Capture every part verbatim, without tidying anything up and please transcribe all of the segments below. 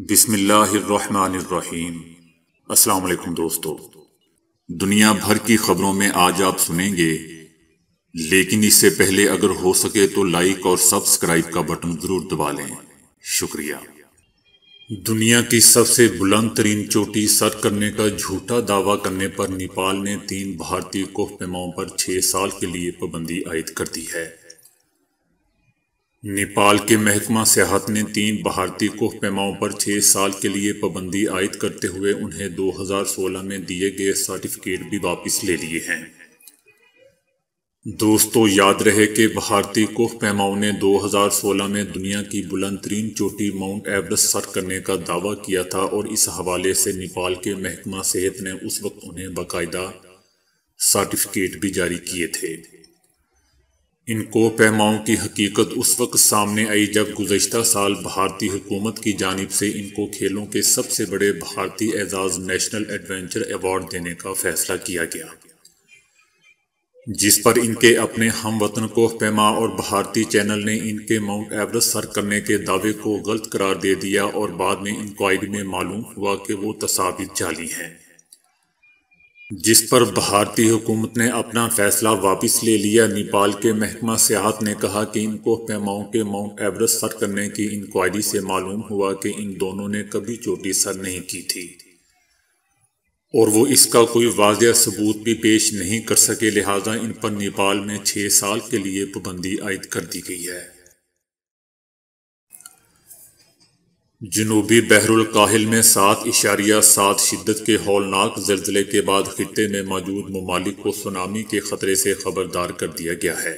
بسم اللہ الرحمن الرحیم۔ السلام علیکم دوستو، دنیا بھر کی خبروں میں آج آپ سنیں گے، لیکن اس سے پہلے اگر ہو سکے تو لائک اور سبسکرائب کا بٹن ضرور دبا لیں، شکریہ۔ دنیا کی سب سے بلند ترین چوٹی سر کرنے کا جھوٹا دعویٰ کرنے پر نیپال نے تین بھارتی کوہ پیماؤں پر چھ سال کے لیے پابندی عائد کر دی ہے۔ نیپال کے محکمہ سیاحت نے تین بھارتی کوہ پیماؤں پر چھ سال کے لیے پابندی عائد کرتے ہوئے انہیں دو ہزار سولہ میں دیے گئے سرٹیفکیٹ بھی واپس لے لیے ہیں۔ دوستو، یاد رہے کہ بھارتی کوہ پیماؤں نے دو ہزار سولہ میں دنیا کی بلند ترین چوٹی ماؤنٹ ایورسٹ سر کرنے کا دعویٰ کیا تھا، اور اس حوالے سے نیپال کے محکمہ صحت نے اس وقت انہیں باقاعدہ سرٹیفکیٹ بھی جاری کیے تھے۔ ان کوہ پیماؤں کی حقیقت اس وقت سامنے آئی جب گزشتہ سال بھارتی حکومت کی جانب سے ان کو کھیلوں کے سب سے بڑے بھارتی اعزاز نیشنل ایڈونچر ایوارڈ دینے کا فیصلہ کیا گیا، جس پر ان کے اپنے ہم وطن کوہ پیما اور بھارتی چینل نے ان کے ماؤنٹ ایورسٹ سر کرنے کے دعوے کو غلط قرار دے دیا، اور بعد میں انکوائری میں معلوم ہوا کہ وہ تصاویر جعلی ہیں، جس پر بھارتی حکومت نے اپنا فیصلہ واپس لے لیا۔ نیپال کے محکمہ سیاحت نے کہا کہ ان کوہ پیماؤں کے ماؤنٹ ایورسٹ سر کرنے کی انکوائری سے معلوم ہوا کہ ان دونوں نے کبھی چوٹی سر نہیں کی تھی، اور وہ اس کا کوئی واضح ثبوت بھی پیش نہیں کر سکے، لہٰذا ان پر نیپال میں چھ سال کے لیے پابندی عائد کر دی گئی ہے۔ جنوبی بحر الکاہل میں سات اشاریہ سات شدت کے ہولناک زلزلے کے بعد خطے میں موجود ممالک کو سونامی کے خطرے سے خبردار کر دیا گیا ہے۔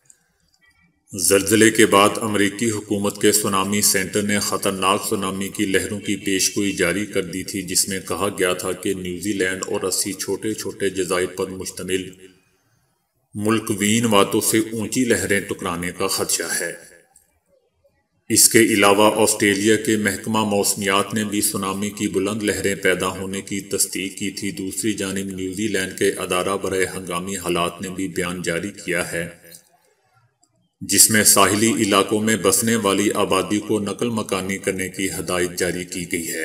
زلزلے کے بعد امریکی حکومت کے سونامی سینٹر نے خطرناک سونامی کی لہروں کی پیشگوئی جاری کر دی تھی، جس میں کہا گیا تھا کہ نیوزی لینڈ اور اسی چھوٹے چھوٹے جزائر پر مشتمل ملک وین واتوں سے اونچی لہریں ٹکرانے کا خدشہ ہے۔ اس کے علاوہ آسٹریلیا کے محکمہ موسمیات نے بھی سونامی کی بلند لہریں پیدا ہونے کی تصدیق کی تھی۔ دوسری جانب نیوزی لینڈ کے ادارہ برائے ہنگامی حالات نے بھی بیان جاری کیا ہے، جس میں ساحلی علاقوں میں بسنے والی آبادی کو نقل مکانی کرنے کی ہدایت جاری کی گئی ہے۔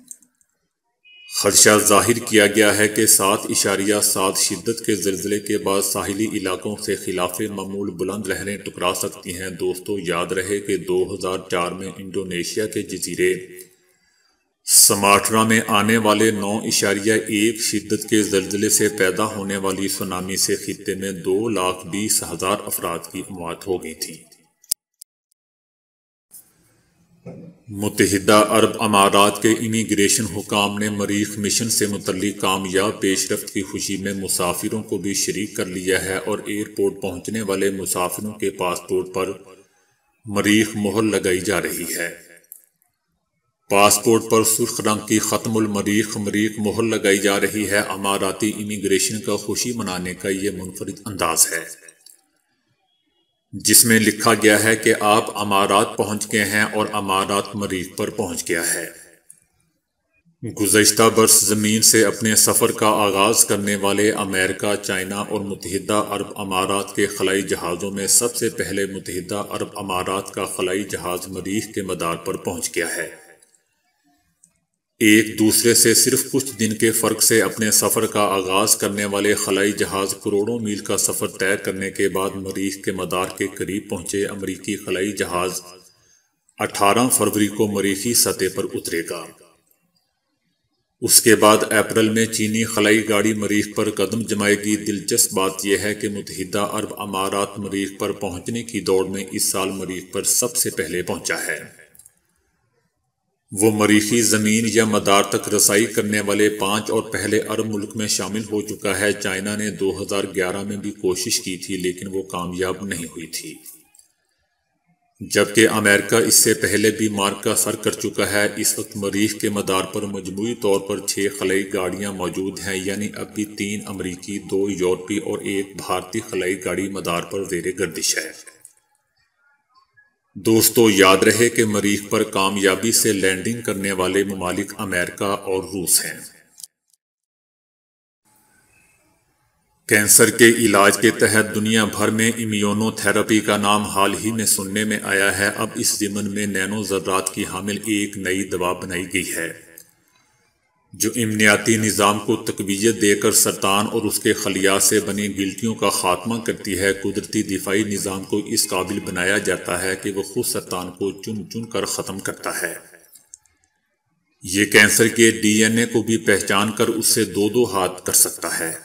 خدشہ ظاہر کیا گیا ہے کہ سات اشاریہ سات شدت کے زلزلے کے بعد ساحلی علاقوں سے خلاف معمول بلند لہریں ٹکرا سکتی ہیں۔ دوستو، یاد رہے کہ دو ہزار چار میں انڈونیشیا کے جزیرے سماٹرا میں آنے والے نو اشاریہ ایک شدت کے زلزلے سے پیدا ہونے والی سونامی سے خطے میں دو لاکھ بیس ہزار افراد کی موت ہو گئی تھی۔ متحدہ عرب امارات کے امیگریشن حکام نے مریخ مشن سے متعلق کامیاب پیش رفت کی خوشی میں مسافروں کو بھی شریک کر لیا ہے، اور ایئرپورٹ پہنچنے والے مسافروں کے پاسپورٹ پر مریخ مہر لگائی جا رہی ہے۔ پاسپورٹ پر سرخ رنگ کی ختم المریخ مریخ مہر لگائی جا رہی ہے۔ اماراتی امیگریشن کا خوشی منانے کا یہ منفرد انداز ہے، جس میں لکھا گیا ہے کہ آپ امارات پہنچ گئے ہیں اور امارات مریخ پر پہنچ گیا ہے۔ گزشتہ برس زمین سے اپنے سفر کا آغاز کرنے والے امریکہ، چائنا اور متحدہ عرب امارات کے خلائی جہازوں میں سب سے پہلے متحدہ عرب امارات کا خلائی جہاز مریخ کے مدار پر پہنچ گیا ہے۔ ایک دوسرے سے صرف کچھ دن کے فرق سے اپنے سفر کا آغاز کرنے والے خلائی جہاز کروڑوں میل کا سفر طے کرنے کے بعد مریخ کے مدار کے قریب پہنچے۔ امریکی خلائی جہاز اٹھارہ فروری کو مریخی سطح پر اترے گا۔ اس کے بعد اپریل میں چینی خلائی گاڑی مریخ پر قدم جمائے گی۔ دلچسپ بات یہ ہے کہ متحدہ عرب امارات مریخ پر پہنچنے کی دوڑ میں اس سال مریخ پر سب سے پہلے پہنچا ہے۔ وہ مریخی زمین یا مدار تک رسائی کرنے والے پانچ اور پہلے عرب ملک میں شامل ہو چکا ہے۔ چائنا نے دو ہزار گیارہ میں بھی کوشش کی تھی، لیکن وہ کامیاب نہیں ہوئی تھی، جبکہ امریکہ اس سے پہلے بھی معرکہ سر کر چکا ہے۔ اس وقت مریخ کے مدار پر مجموعی طور پر چھ خلائی گاڑیاں موجود ہیں، یعنی اب بھی تین امریکی، دو یورپی اور ایک بھارتی خلائی گاڑی مدار پر زیر گردش ہے۔ دوستو، یاد رہے کہ مریخ پر کامیابی سے لینڈنگ کرنے والے ممالک امریکہ اور روس ہیں۔ کینسر کے علاج کے تحت دنیا بھر میں امیونو تھراپی کا نام حال ہی میں سننے میں آیا ہے۔ اب اس ضمن میں نینو ذرات کی حامل ایک نئی دوا بنائی گئی ہے جو امنیاتی نظام کو تقویت دے کر سرطان اور اس کے خلیات سے بنی گلٹیوں کا خاتمہ کرتی ہے۔ قدرتی دفاعی نظام کو اس قابل بنایا جاتا ہے کہ وہ خود سرطان کو چن چن کر ختم کرتا ہے۔ یہ کینسر کے ڈی این اے کو بھی پہچان کر اس سے دو دو ہاتھ کر سکتا ہے۔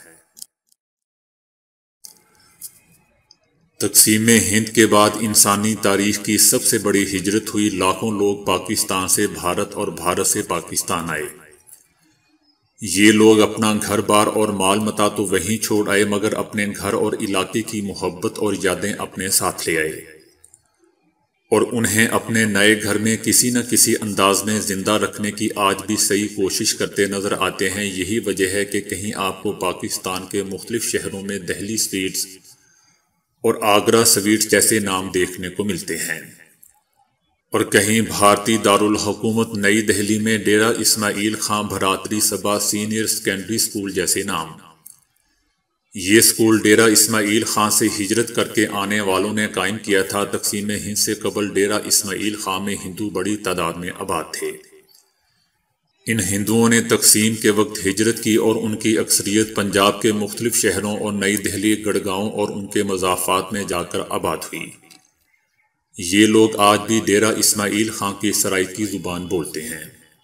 تقسیم ہند کے بعد انسانی تاریخ کی سب سے بڑی ہجرت ہوئی۔ لاکھوں لوگ پاکستان سے بھارت اور بھارت سے پاکستان آئے۔ یہ لوگ اپنا گھر بار اور مال متا تو وہیں چھوڑ آئے، مگر اپنے گھر اور علاقے کی محبت اور یادیں اپنے ساتھ لے آئے اور انہیں اپنے نئے گھر میں کسی نہ کسی انداز میں زندہ رکھنے کی آج بھی صحیح کوشش کرتے نظر آتے ہیں۔ یہی وجہ ہے کہ کہیں آپ کو پاکستان کے مختلف شہروں میں دہلی سویٹس اور آگرہ سویٹس جیسے نام دیکھنے کو ملتے ہیں، اور کہیں بھارتی دارالحکومت نئی دہلی میں Dera Ismail Khan Bhratri Sabha senior secondary school جیسے نام۔ یہ اسکول ڈیرہ اسماعیل خان سے ہجرت کر کے آنے والوں نے قائم کیا تھا۔ تقسیم ہند سے قبل ڈیرہ اسماعیل خان میں ہندو بڑی تعداد میں آباد تھے۔ ان ہندوؤں نے تقسیم کے وقت ہجرت کی اور ان کی اکثریت پنجاب کے مختلف شہروں اور نئی دہلی، گڑگاؤں اور ان کے مضافات میں جا کر آباد ہوئی۔ یہ لوگ آج بھی ڈیرہ اسماعیل خان کی سرائیکی زبان بولتے ہیں۔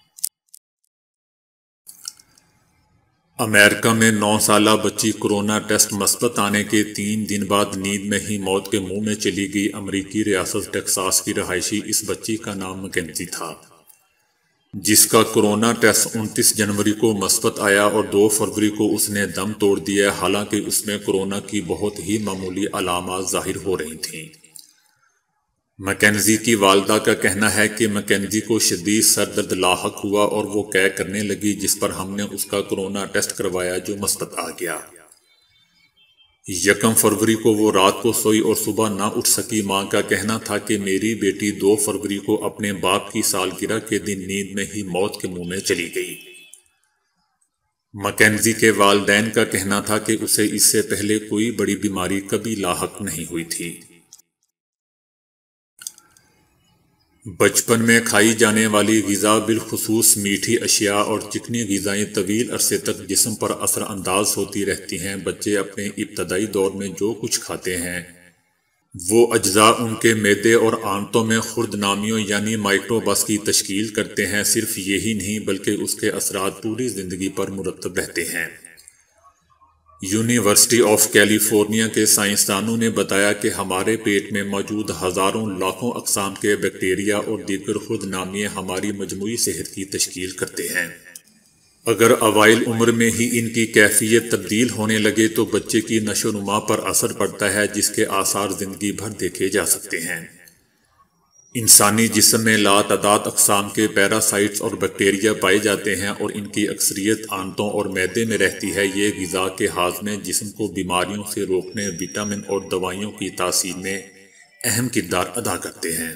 امریکہ میں نو سالہ بچی کورونا ٹیسٹ مثبت آنے کے تین دن بعد نیند میں ہی موت کے منہ میں چلی گئی۔ امریکی ریاست ٹیکساس کی رہائشی اس بچی کا نام مکینزی تھا، جس کا کورونا ٹیسٹ انتیس جنوری کو مثبت آیا اور دو فروری کو اس نے دم توڑ دیا، حالانکہ اس میں کورونا کی بہت ہی معمولی علامات ظاہر ہو رہی تھیں۔ مکینزی کی والدہ کا کہنا ہے کہ مکینزی کو شدید سر درد لاحق ہوا اور وہ قے کرنے لگی، جس پر ہم نے اس کا کورونا ٹیسٹ کروایا جو مثبت آ گیا۔ یکم فروری کو وہ رات کو سوئی اور صبح نہ اٹھ سکی۔ ماں کا کہنا تھا کہ میری بیٹی دو فروری کو اپنے باپ کی سالگرہ کے دن نیند میں ہی موت کے منہ میں چلی گئی۔ مکینزی کے والدین کا کہنا تھا کہ اسے اس سے پہلے کوئی بڑی بیماری کبھی لاحق نہیں ہوئی تھی۔ بچپن میں کھائی جانے والی غذا، بالخصوص میٹھی اشیاء اور چکنی غذائیں طویل عرصے تک جسم پر اثر انداز ہوتی رہتی ہیں۔ بچے اپنے ابتدائی دور میں جو کچھ کھاتے ہیں وہ اجزاء ان کے معدے اور آنتوں میں خرد نامیوں یعنی مائکروبس کی تشکیل کرتے ہیں۔ صرف یہی نہیں بلکہ اس کے اثرات پوری زندگی پر مرتب رہتے ہیں۔ یونیورسٹی آف کیلیفورنیا کے سائنسدانوں نے بتایا کہ ہمارے پیٹ میں موجود ہزاروں لاکھوں اقسام کے بیکٹیریا اور دیگر خرد نامیے ہماری مجموعی صحت کی تشکیل کرتے ہیں۔ اگر اوائل عمر میں ہی ان کی کیفیت تبدیل ہونے لگے تو بچے کی نشو و نما پر اثر پڑتا ہے، جس کے آثار زندگی بھر دیکھے جا سکتے ہیں۔ انسانی جسم میں لاتعداد اقسام کے پیراسائٹس اور بیکٹیریا پائے جاتے ہیں اور ان کی اکثریت آنتوں اور معدے میں رہتی ہے۔ یہ غذا کے ہاضمے، جسم کو بیماریوں سے روکنے، وٹامن اور دوائیوں کی تاثیر میں اہم کردار ادا کرتے ہیں۔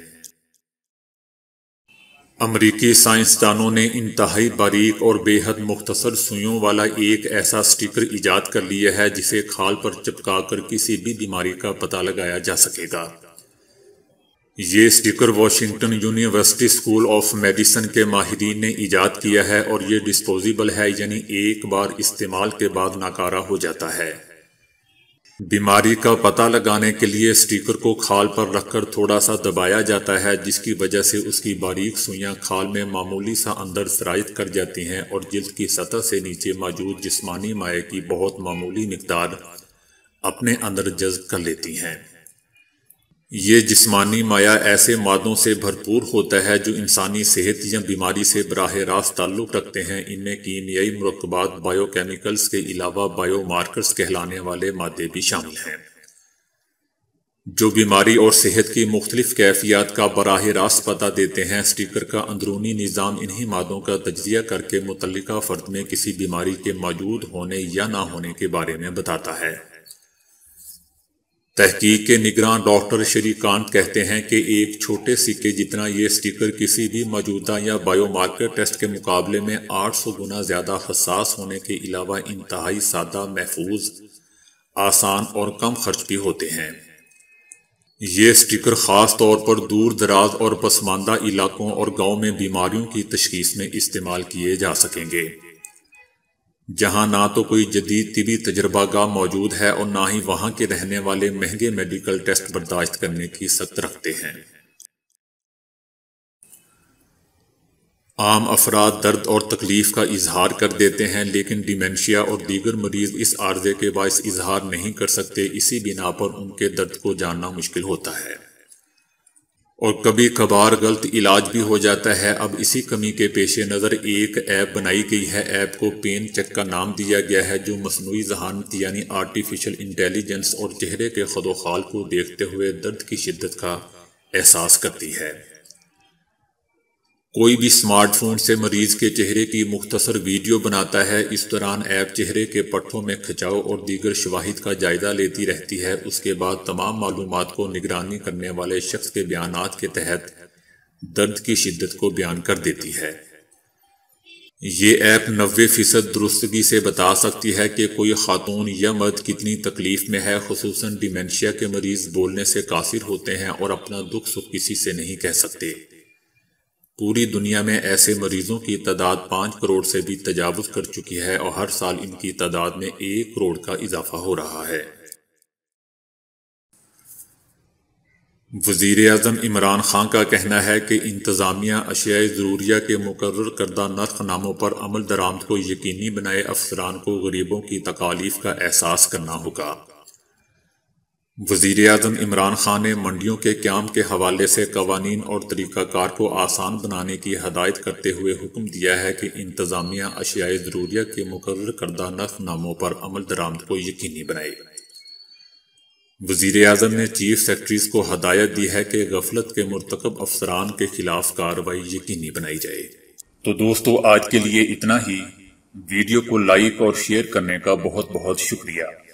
امریکی سائنسدانوں نے انتہائی باریک اور بے حد مختصر سوئیوں والا ایک ایسا سٹیکر ایجاد کر لیا ہے جسے کھال پر چپکا کر کسی بھی بیماری کا پتہ لگایا جا سکے گا۔ یہ sticker Washington university school of medicine کے ماہرین نے ایجاد کیا ہے اور یہ ڈسپوزیبل ہے، یعنی ایک بار استعمال کے بعد ناکارہ ہو جاتا ہے۔ بیماری کا پتہ لگانے کے لیے سٹیکر کو کھال پر رکھ کر تھوڑا سا دبایا جاتا ہے، جس کی وجہ سے اس کی باریک سوئیاں کھال میں معمولی سا اندر سرایت کر جاتی ہیں اور جلد کی سطح سے نیچے موجود جسمانی مائع کی بہت معمولی مقدار اپنے اندر جذب کر لیتی ہیں۔ یہ جسمانی مائع ایسے مادوں سے بھرپور ہوتا ہے جو انسانی صحت یا بیماری سے براہ راست تعلق رکھتے ہیں۔ ان میں کیمیائی مرکبات، بائیو کیمیکلز کے علاوہ بائیو مارکرز کہلانے والے مادے بھی شامل ہیں جو بیماری اور صحت کی مختلف کیفیات کا براہ راست پتہ دیتے ہیں۔ سٹیکر کا اندرونی نظام انہی مادوں کا تجزیہ کر کے متعلقہ فرد میں کسی بیماری کے موجود ہونے یا نہ ہونے کے بارے میں بتاتا ہے۔ تحقیق کے نگراں ڈاکٹر شری کانت کہتے ہیں کہ ایک چھوٹے سکے جتنا یہ سٹیکر کسی بھی موجودہ یا بائیو مارکر ٹیسٹ کے مقابلے میں آٹھ سو گنا زیادہ حساس ہونے کے علاوہ انتہائی سادہ، محفوظ آسان اور کم خرچ بھی ہوتے ہیں۔ یہ سٹیکر خاص طور پر دور دراز اور پسماندہ علاقوں اور گاؤں میں بیماریوں کی تشخیص میں استعمال کیے جا سکیں گے، جہاں نہ تو کوئی جدید طبی تجربہ گاہ موجود ہے اور نہ ہی وہاں کے رہنے والے مہنگے میڈیکل ٹیسٹ برداشت کرنے کی سخت رکھتے ہیں۔ عام افراد درد اور تکلیف کا اظہار کر دیتے ہیں، لیکن ڈیمینشیا اور دیگر مریض اس عارضے کے باعث اظہار نہیں کر سکتے، اسی بنا پر ان کے درد کو جاننا مشکل ہوتا ہے اور کبھی کبھار غلط علاج بھی ہو جاتا ہے۔ اب اسی کمی کے پیش نظر ایک ایپ بنائی گئی ہے۔ ایپ کو پین چیک کا نام دیا گیا ہے، جو مصنوعی ذہانت یعنی آرٹیفیشل انٹیلیجنس اور چہرے کے خد و خال کو دیکھتے ہوئے درد کی شدت کا احساس کرتی ہے۔ کوئی بھی سمارٹ فون سے مریض کے چہرے کی مختصر ویڈیو بناتا ہے۔ اس دوران ایپ چہرے کے پٹھوں میں کھچاؤ اور دیگر شواہد کا جائزہ لیتی رہتی ہے۔ اس کے بعد تمام معلومات کو نگرانی کرنے والے شخص کے بیانات کے تحت درد کی شدت کو بیان کر دیتی ہے۔ یہ ایپ نوے فیصد درستگی سے بتا سکتی ہے کہ کوئی خاتون یا مرد کتنی تکلیف میں ہے۔ خصوصاً ڈیمینشیا کے مریض بولنے سے قاصر ہوتے ہیں اور اپنا دکھ سکھ کسی سے نہیں کہہ سکتے۔ پوری دنیا میں ایسے مریضوں کی تعداد پانچ کروڑ سے بھی تجاوز کر چکی ہے اور ہر سال ان کی تعداد میں ایک کروڑ کا اضافہ ہو رہا ہے۔ وزیر اعظم عمران خان کا کہنا ہے کہ انتظامیہ اشیاء ضروریہ کے مقرر کردہ نرخ ناموں پر عمل درآمد کو یقینی بنائے۔ افسران کو غریبوں کی تکالیف کا احساس کرنا ہوگا۔ وزیر اعظم عمران خان نے منڈیوں کے قیام کے حوالے سے قوانین اور طریقہ کار کو آسان بنانے کی ہدایت کرتے ہوئے حکم دیا ہے کہ انتظامیہ اشیاء ضروریہ کے مقرر کردہ نرخ ناموں پر عمل درآمد کو یقینی بنائے۔ وزیر اعظم نے چیف سیکرٹریز کو ہدایت دی ہے کہ غفلت کے مرتکب افسران کے خلاف کارروائی یقینی بنائی جائے۔ تو دوستو، آج کے لیے اتنا ہی۔ ویڈیو کو لائک اور شیئر کرنے کا بہت بہت شکریہ۔